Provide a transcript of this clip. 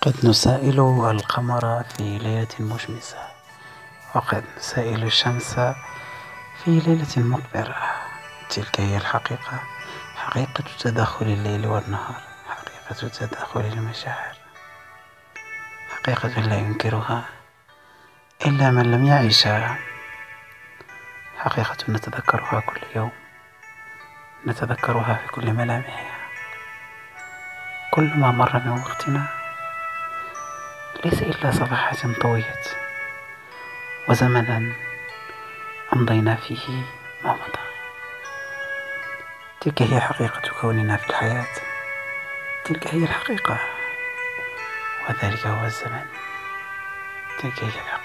قد نسائل القمر في ليلة مشمسة، وقد نسائل الشمس في ليلة مقبرة. تلك هي الحقيقة، حقيقة تداخل الليل والنهار، حقيقة تداخل المشاعر، حقيقة لا ينكرها إلا من لم يعيشها، حقيقة نتذكرها كل يوم، نتذكرها في كل ملامحها. كل ما مر من وقتنا ليس إلا صفحات طويت وزمنا أمضينا فيه ما مضى. تلك هي حقيقة كوننا في الحياة، تلك هي الحقيقة، وذلك هو الزمن، تلك هي الحقيقة.